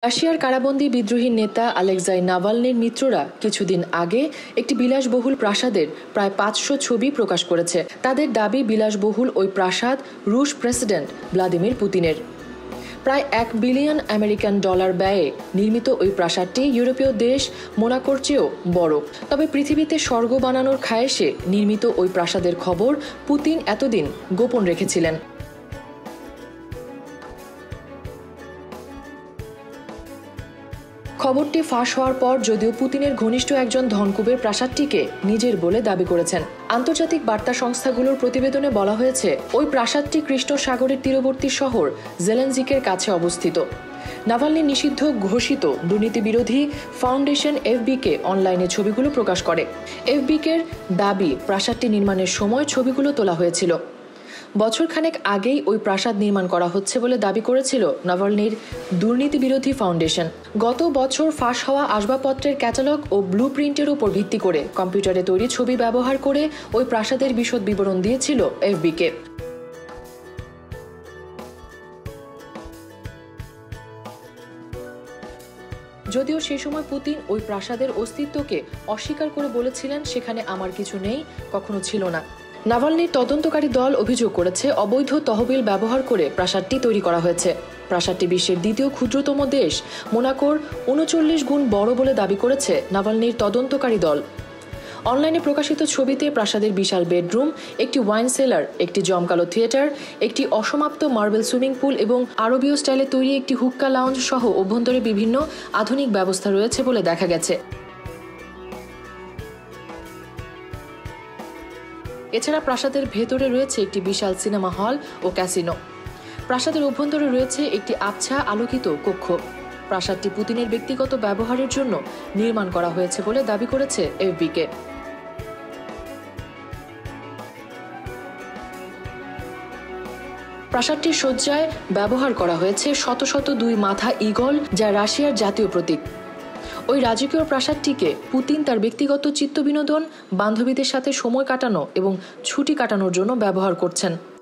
রাশিয়ার কারাবন্দী বিদ্রোহী নেতা আলেক্সাই নাভালনির মিত্ররা কিছুদিন আগে একটি বিলাসবহুল প্রাসাদের প্রায় ৫০০ ছবি প্রকাশ করেছে। তাদের দাবি, বিলাসবহুল ওই প্রাসাদ রুশ প্রেসিডেন্ট ভ্লাদিমির পুতিনের। প্রায় $1 বিলিয়ন আমেরিকান ব্যয়ে নির্মিত ওই প্রাসাদটি ইউরোপীয় দেশ মোনাকোর চেয়েও বড়। তবে পৃথিবীতে স্বর্গ বানানোর খায়েশে নির্মিত ওই প্রাসাদের খবর পুতিন এতদিন গোপন রেখেছিলেন। খবরটি ফাঁস হওয়ার পর যদিও পুতিনের ঘনিষ্ঠ একজন ধনকুবের প্রাসাদটিকে নিজের বলে দাবি করেছেন। আন্তর্জাতিক বার্তা সংস্থাগুলোর প্রতিবেদনে বলা হয়েছে, ওই প্রাসাদটি কৃষ্ণ সাগরের তীরবর্তী শহর জেলেনজিকের কাছে অবস্থিত। নাভালনি নিষিদ্ধ ঘোষিত দুর্নীতি বিরোধী ফাউন্ডেশন এফবিকে অনলাইনে ছবিগুলো প্রকাশ করে। এফবিকের দাবি, প্রাসাদটি নির্মাণের সময় ছবিগুলো তোলা হয়েছিল। বছরখানেক আগেই ওই প্রাসাদ নির্মাণ করা হচ্ছে বলে দাবি করেছিল নাভালনির দুর্নীতি বিরোধী ফাউন্ডেশন। গত বছর ফাঁস হওয়া আসবাবপত্রের ক্যাটালগ ও ব্লু প্রিন্টের উপর ভিত্তি করে কম্পিউটারে তৈরি ছবি ব্যবহার করে ওই প্রাসাদের বিশদ বিবরণ দিয়েছিল এফবিকে। যদিও সে সময় পুতিন ওই প্রাসাদের অস্তিত্বকে অস্বীকার করে বলেছিলেন, সেখানে আমার কিছু নেই, কখনো ছিল না। নাভালনির তদন্তকারী দল অভিযোগ করেছে, অবৈধ তহবিল ব্যবহার করে প্রাসাদটি তৈরি করা হয়েছে। প্রাসাদটি বিশ্বের দ্বিতীয় ক্ষুদ্রতম দেশ মোনাকোর ৩৯ গুণ বড় বলে দাবি করেছে নাভালনির তদন্তকারী দল। অনলাইনে প্রকাশিত ছবিতে প্রাসাদের বিশাল বেডরুম, একটি ওয়াইন সেলার, একটি জমকালো থিয়েটার, একটি অসমাপ্ত মার্বেল সুইমিং পুল এবং আরবীয় স্টাইলে তৈরি একটি হুক্কা লাউঞ্জ সহ অভ্যন্তরে বিভিন্ন আধুনিক ব্যবস্থা রয়েছে বলে দেখা গেছে। এছাড়া প্রাসাদের ভেতরে রয়েছে একটি বিশাল সিনেমা হল ও ক্যাসিনো। প্রাসাদের অভ্যন্তরে রয়েছে একটি আবছা আলোকিত কক্ষ। প্রাসাদটি পুতিনের ব্যক্তিগত ব্যবহারের জন্য নির্মাণ করা হয়েছে বলে দাবি করেছে এফবিকে। প্রাসাদটির সজ্জায় ব্যবহার করা হয়েছে শত শত 2 মাথা ঈগল, যা রাশিয়ার জাতীয় প্রতীক। ওই রাজকীয় প্রাসাদটিকে পুতিন তার ব্যক্তিগত চিত্তবিনোদন, বান্ধবীদের সাথে সময় কাটানো এবং ছুটি কাটানোর জন্য ব্যবহার করছেন।